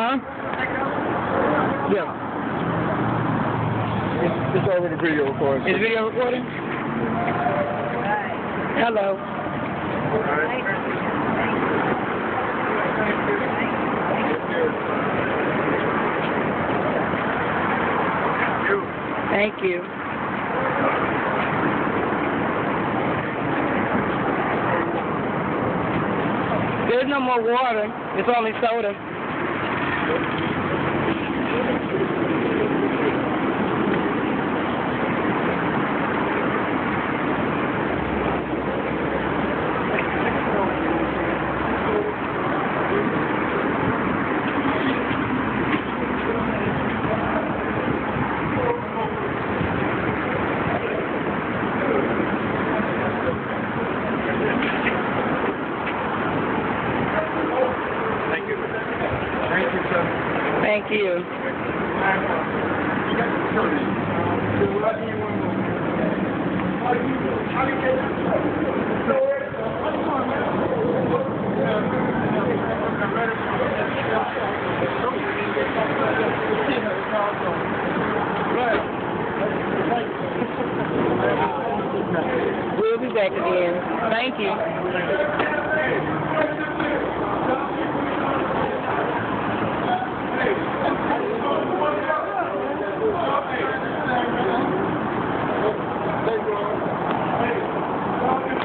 Huh? Yeah. It's over the video recording. Is the video recording? Hello. Thank you. There's no more water. It's only soda. Thank you. We'll be back again. Thank you.